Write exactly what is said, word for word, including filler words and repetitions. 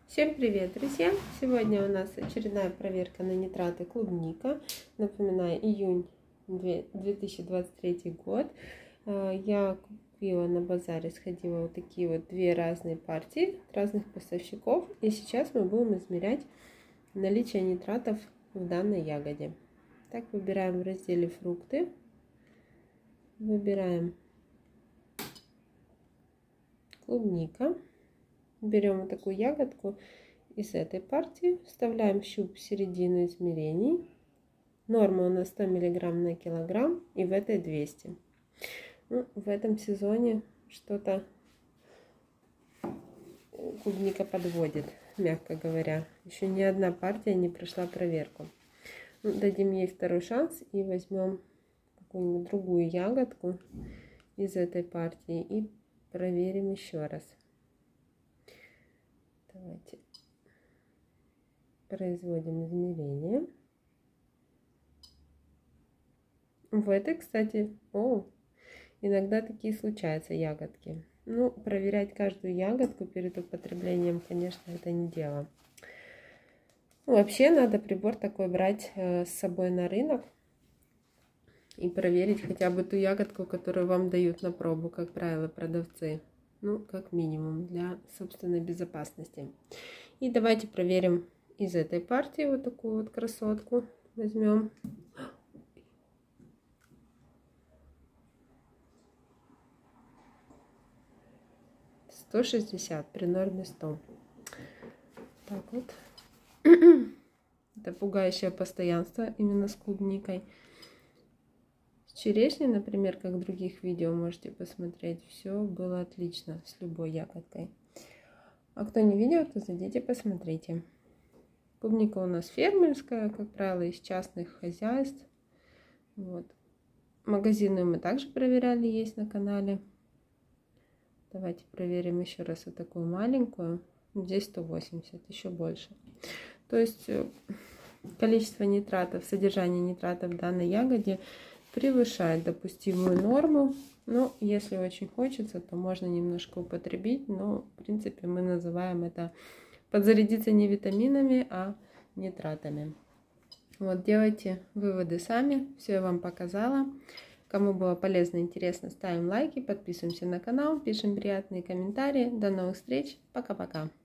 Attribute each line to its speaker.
Speaker 1: Всем привет, друзья! Сегодня у нас очередная проверка на нитраты клубника. Напоминаю, июнь две тысячи двадцать третий год. Я купила на базаре, сходила вот такие вот две разные партии разных поставщиков. И сейчас мы будем измерять наличие нитратов в данной ягоде. Так, выбираем в разделе «Фрукты». Выбираем клубника. Берем вот такую ягодку из этой партии, вставляем в щуп в середину измерений. Норма у нас сто миллиграмм на килограмм, и в этой двести. Ну, в этом сезоне что-то клубника подводит, мягко говоря. Еще ни одна партия не прошла проверку. Ну, дадим ей второй шанс и возьмем какую-нибудь другую ягодку из этой партии и проверим еще раз. Давайте производим измерения. В этой, кстати, о, иногда такие случаются ягодки. Ну, проверять каждую ягодку перед употреблением, конечно, это не дело. Ну, вообще надо прибор такой брать э, с собой на рынок и проверить хотя бы ту ягодку, которую вам дают на пробу, как правило, продавцы. Ну, как минимум, для собственной безопасности. И давайте проверим из этой партии вот такую вот красотку. Возьмем. сто шестьдесят при норме сто. Так вот. Это пугающее постоянство именно с клубникой. Черешни, например, как в других видео можете посмотреть, все было отлично с любой ягодкой. А кто не видел, то зайдите, посмотрите. Клубника у нас фермерская, как правило, из частных хозяйств. Вот. Магазинную мы также проверяли, есть на канале. Давайте проверим еще раз вот такую маленькую. Здесь сто восемьдесят, еще больше. То есть количество нитратов, содержание нитратов в данной ягоде превышает допустимую норму. Но если очень хочется, то можно немножко употребить. Но в принципе мы называем это подзарядиться не витаминами, а нитратами. Вот, делайте выводы сами. Все я вам показала. Кому было полезно и интересно, ставим лайки, подписываемся на канал, пишем приятные комментарии. До новых встреч. Пока-пока.